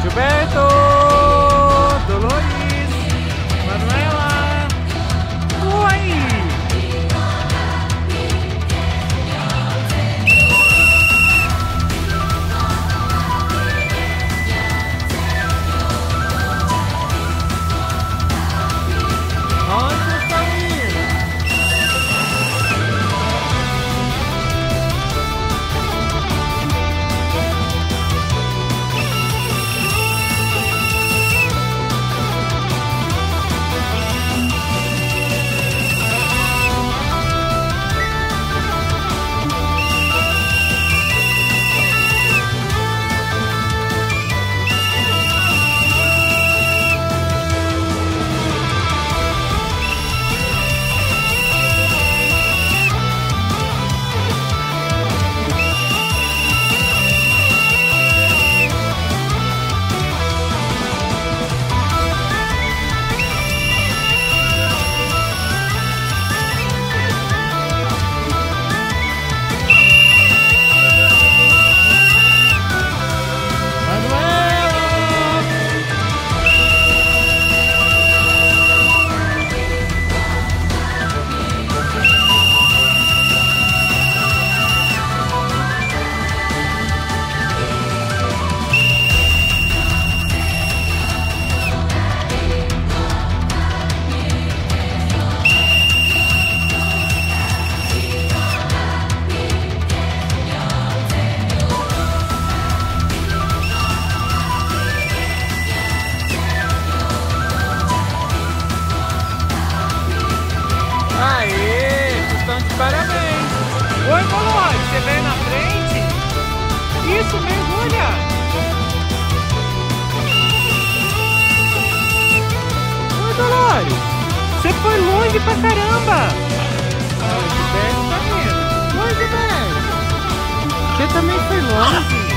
Gilberto, Dolores, Manuela, oi! Onde estão indo? Aê, vocês estão de parabéns! Oi, Dolores, você veio na frente? Isso, mergulha! Oi, Dolores, você foi longe pra caramba! Oi, Gilberto tá vendo? Oi, Gilberto! Você também foi longe?